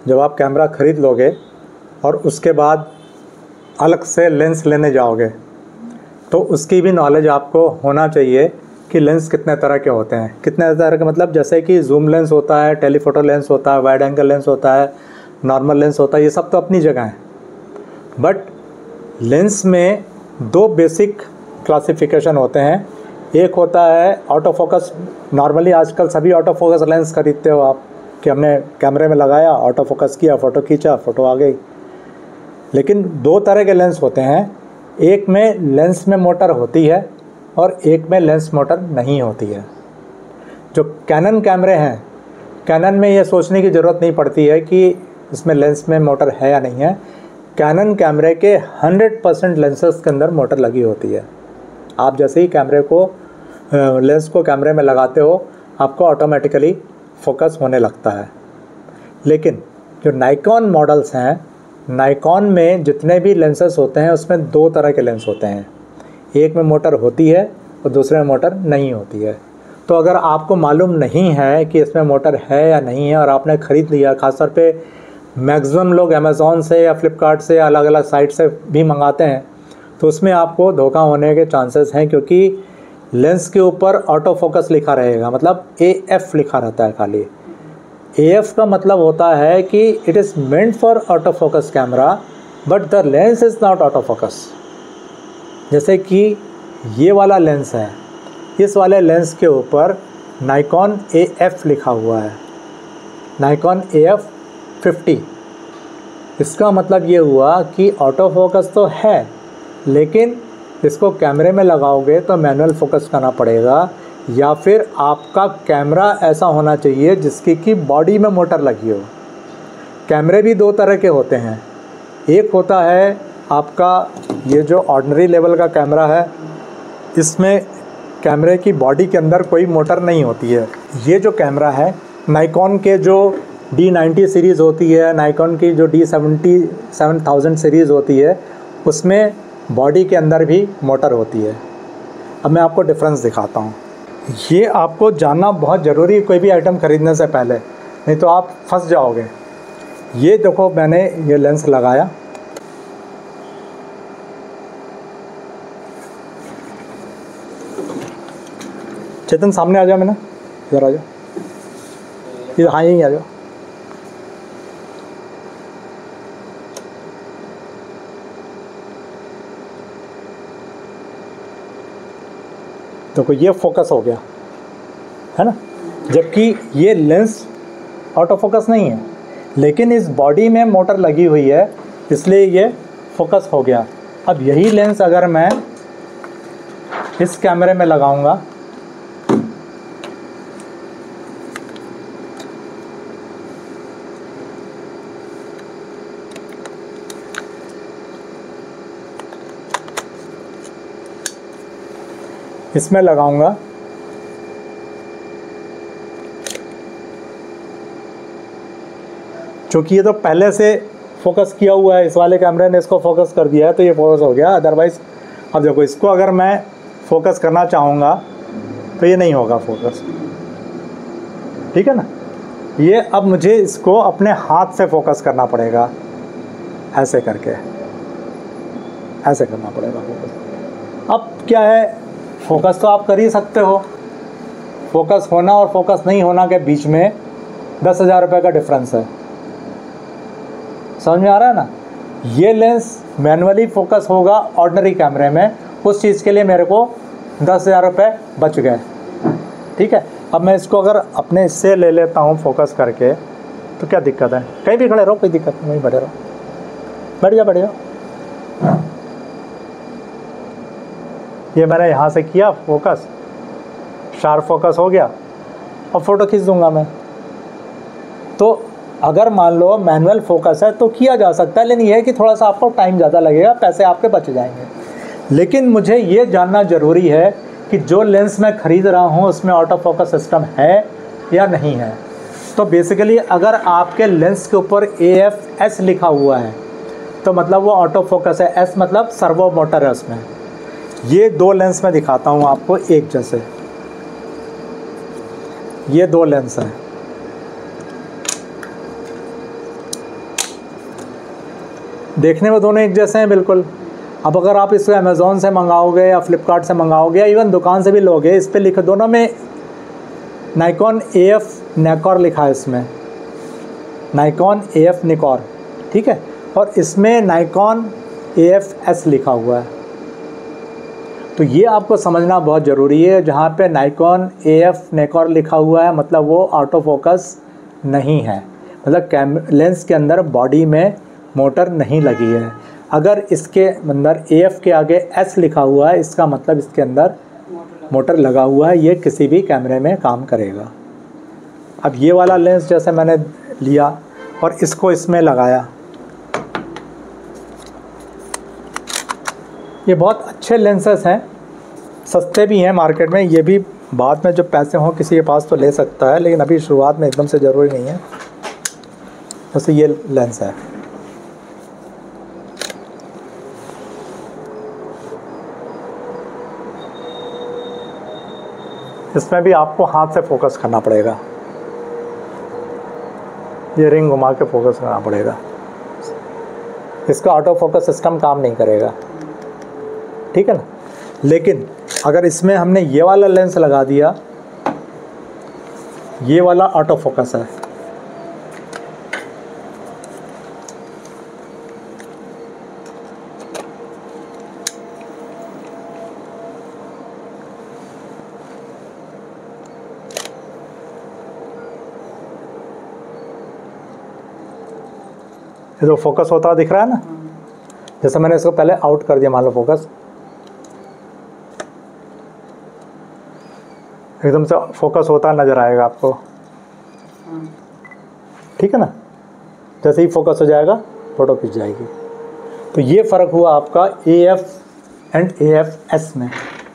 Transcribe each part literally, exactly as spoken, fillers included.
जब आप कैमरा ख़रीद लोगे और उसके बाद अलग से लेंस लेने जाओगे तो उसकी भी नॉलेज आपको होना चाहिए कि लेंस कितने तरह के होते हैं। कितने तरह के मतलब जैसे कि जूम लेंस होता है, टेलीफोटो लेंस होता है, वाइड एंगल लेंस होता है, नॉर्मल लेंस होता है, ये सब तो अपनी जगह है। बट लेंस में दो बेसिक क्लासिफिकेशन होते हैं। एक होता है ऑटो फोकस। नॉर्मली आजकल सभी ऑटो फोकस लेंस खरीदते हो आप कि हमने कैमरे में लगाया, ऑटो फोकस किया, फ़ोटो खींचा, फ़ोटो आ गई। लेकिन दो तरह के लेंस होते हैं, एक में लेंस में मोटर होती है और एक में लेंस मोटर नहीं होती है। जो कैनन कैमरे हैं, कैनन में ये सोचने की ज़रूरत नहीं पड़ती है कि इसमें लेंस में मोटर है या नहीं है। कैनन कैमरे के हंड्रेड परसेंट लेंसेस के अंदर मोटर लगी होती है। आप जैसे ही कैमरे को लेंस को कैमरे में लगाते हो आपको ऑटोमेटिकली फोकस होने लगता है। लेकिन जो नाइकॉन मॉडल्स हैं, नाइकॉन में जितने भी लेंसेस होते हैं उसमें दो तरह के लेंस होते हैं। एक में मोटर होती है और दूसरे में मोटर नहीं होती है। तो अगर आपको मालूम नहीं है कि इसमें मोटर है या नहीं है और आपने ख़रीद लिया, ख़ासतौर पे मैक्सिमम लोग अमेज़ॉन से या फ्लिपकार्ट से या अलग अलग साइट से भी मंगाते हैं, तो उसमें आपको धोखा होने के चांसेस हैं, क्योंकि लेंस के ऊपर ऑटो फोकस लिखा रहेगा, मतलब ए एफ लिखा रहता है खाली। ए एफ का मतलब होता है कि it is meant for auto focus camera but the lens is not auto focus. जैसे कि ये वाला लेंस है, इस वाले लेंस के ऊपर नाइकॉन ए एफ लिखा हुआ है, नाइकॉन ए एफ फिफ्टी। इसका मतलब ये हुआ कि ऑटो फोकस तो है, लेकिन इसको कैमरे में लगाओगे तो मैनुअल फोकस करना पड़ेगा, या फिर आपका कैमरा ऐसा होना चाहिए जिसकी कि बॉडी में मोटर लगी हो। कैमरे भी दो तरह के होते हैं। एक होता है आपका ये जो ऑर्डिनरी लेवल का कैमरा है, इसमें कैमरे की बॉडी के अंदर कोई मोटर नहीं होती है। ये जो कैमरा है, नाइकॉन के जो डी नाइंटी सीरीज़ होती है, नाइकॉन की जो D seventy seven thousand series होती है, उसमें बॉडी के अंदर भी मोटर होती है। अब मैं आपको डिफरेंस दिखाता हूँ। ये आपको जानना बहुत ज़रूरी है कोई भी आइटम ख़रीदने से पहले, नहीं तो आप फंस जाओगे। ये देखो, मैंने ये लेंस लगाया, चेतन सामने आ जाओ, मैंने इधर आ जाओ, इधर, हाँ यहीं आ जाओ। देखो ये फोकस हो गया है ना, जबकि ये लेंस ऑटो फोकस नहीं है, लेकिन इस बॉडी में मोटर लगी हुई है इसलिए ये फोकस हो गया। अब यही लेंस अगर मैं इस कैमरे में लगाऊंगा इसमें लगाऊंगा क्योंकि ये तो पहले से फोकस किया हुआ है, इस वाले कैमरे ने इसको फोकस कर दिया है तो ये फोकस हो गया। अदरवाइज़ अब देखो, इसको अगर मैं फोकस करना चाहूँगा तो ये नहीं होगा फोकस, ठीक है ना। ये अब मुझे इसको अपने हाथ से फोकस करना पड़ेगा, ऐसे करके, ऐसे करना पड़ेगा फोकस। अब क्या है, फोकस तो आप कर ही सकते हो, फोकस होना और फोकस नहीं होना के बीच में दस हज़ार रुपये का डिफरेंस है। समझ में आ रहा है ना। ये लेंस मैनुअली फोकस होगा ऑर्डिनरी कैमरे में, उस चीज़ के लिए मेरे को दस हज़ार रुपये बच गए, ठीक है। अब मैं इसको अगर अपने इससे ले लेता हूँ फोकस करके तो क्या दिक्कत है, कहीं भी खड़े रहो, कोई दिक्कत नहीं, बैठे रहो, बैठ जाओ बैठ जाओ। ये मैंने यहाँ से किया फोकस, शार्प फोकस हो गया, और फ़ोटो खींच दूँगा मैं। तो अगर मान लो मैनुअल फोकस है तो किया जा सकता है, लेकिन यह है कि थोड़ा सा आपको टाइम ज़्यादा लगेगा, पैसे आपके बच जाएंगे। लेकिन मुझे ये जानना ज़रूरी है कि जो लेंस मैं ख़रीद रहा हूँ उसमें ऑटो फोकस सिस्टम है या नहीं है। तो बेसिकली अगर आपके लेंस के ऊपर ए एफ एस लिखा हुआ है तो मतलब वो ऑटो फोकस है, एस मतलब सर्वो मोटर है उसमें। ये दो लेंस मैं दिखाता हूँ आपको एक जैसे, ये दो लेंस हैं, देखने में दोनों एक जैसे हैं बिल्कुल। अब अगर आप इसको अमेज़ॉन से मंगाओगे या फ्लिपकार्ट से मंगाओगे या इवन दुकान से भी लोगे, इस पे लिखो, दोनों में नाइकॉन ए एफ निकॉर लिखा है, इसमें नाइकॉन ए एफ निकॉर, ठीक है, और इसमें नाइकॉन ए एफ एस लिखा हुआ है। तो ये आपको समझना बहुत ज़रूरी है। जहाँ पे नाइकॉन ए एफ निकॉर लिखा हुआ है मतलब वो ऑटो फोकस नहीं है, मतलब कैम लेंस के अंदर बॉडी में मोटर नहीं लगी है। अगर इसके अंदर ए एफ के आगे एस लिखा हुआ है, इसका मतलब इसके अंदर मोटर लगा हुआ है, ये किसी भी कैमरे में काम करेगा। अब ये वाला लेंस जैसे मैंने लिया और इसको इसमें लगाया, ये बहुत अच्छे लेंसेस हैं, सस्ते भी हैं मार्केट में। ये भी बाद में जब पैसे हों किसी के पास तो ले सकता है, लेकिन अभी शुरुआत में एकदम से ज़रूरी नहीं है। जैसे ये लेंस है, इसमें भी आपको हाथ से फोकस करना पड़ेगा, ये रिंग घुमा के फोकस करना पड़ेगा, इसका ऑटो फोकस सिस्टम काम नहीं करेगा, ठीक है ना। लेकिन अगर इसमें हमने ये वाला लेंस लगा दिया, ये वाला ऑटो फोकस है, ये जो फोकस होता दिख रहा है ना, जैसे मैंने इसको पहले आउट कर दिया, मान लो फोकस एकदम से फोकस होता नज़र आएगा आपको, ठीक है ना। जैसे ही फोकस हो जाएगा फ़ोटो खिंच जाएगी। तो ये फ़र्क हुआ आपका A F and A F S में।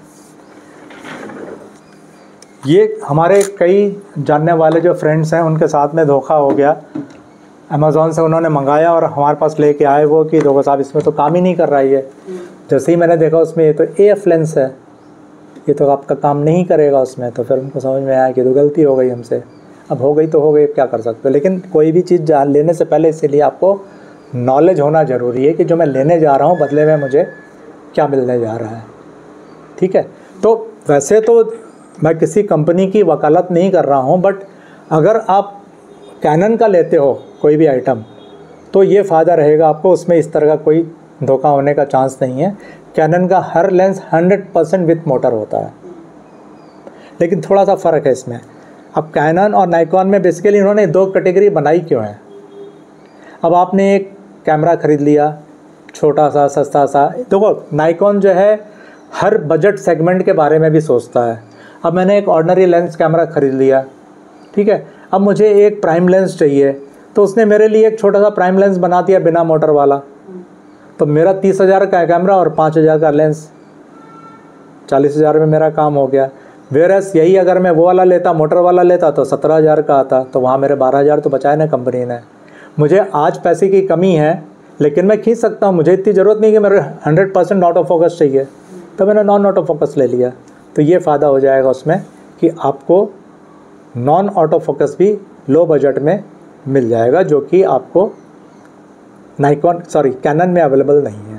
ये हमारे कई जानने वाले जो फ्रेंड्स हैं उनके साथ में धोखा हो गया। अमेज़ॉन से उन्होंने मंगाया और हमारे पास लेके आए वो कि देखो साहब इसमें तो काम ही नहीं कर रहा है। जैसे ही मैंने देखा उसमें ये तो ए एफ लेंस है, ये तो आपका काम नहीं करेगा उसमें। तो फिर उनको समझ में आया कि तो गलती हो गई हमसे। अब हो गई तो हो गई, क्या कर सकते हो। लेकिन कोई भी चीज़ जान लेने से पहले इसीलिए आपको नॉलेज होना ज़रूरी है कि जो मैं लेने जा रहा हूँ बदले में मुझे क्या मिलने जा रहा है, ठीक है। तो वैसे तो मैं किसी कंपनी की वकालत नहीं कर रहा हूँ, बट अगर आप कैनन का लेते हो कोई भी आइटम तो ये फ़ायदा रहेगा आपको, उसमें इस तरह का कोई धोखा होने का चांस नहीं है। कैनन का हर lens hundred percent with motor होता है, लेकिन थोड़ा सा फ़र्क है इसमें। अब कैनन और नाइकॉन में बेसिकली इन्होंने दो कैटेगरी बनाई क्यों है। अब आपने एक कैमरा ख़रीद लिया छोटा सा सस्ता सा, देखो नाइकॉन जो है हर बजट सेगमेंट के बारे में भी सोचता है। अब मैंने एक ऑर्डिनरी लेंस कैमरा ख़रीद लिया, ठीक है। अब मुझे एक प्राइम लेंस चाहिए तो उसने मेरे लिए एक छोटा सा प्राइम लेंस बना दिया बिना मोटर वाला। तो मेरा तीस हज़ार का कैमरा और पाँच हज़ार का लेंस, चालीस हज़ार में मेरा काम हो गया। वेरस यही अगर मैं वो वाला लेता, मोटर वाला लेता, तो सत्रह हज़ार का आता, तो वहाँ मेरे बारह हज़ार तो बचाए ना कंपनी ने। मुझे आज पैसे की कमी है लेकिन मैं खींच सकता हूँ, मुझे इतनी ज़रूरत नहीं कि मेरे हंड्रेड परसेंट ऑटो फोकस चाहिए, तो मैंने नॉन ऑटो फोकस ले लिया। तो ये फ़ायदा हो जाएगा उसमें कि आपको नॉन ऑटो फोकस भी लो बजट में मिल जाएगा, जो कि आपको नाइकॉन सॉरी कैनन में अवेलेबल नहीं है।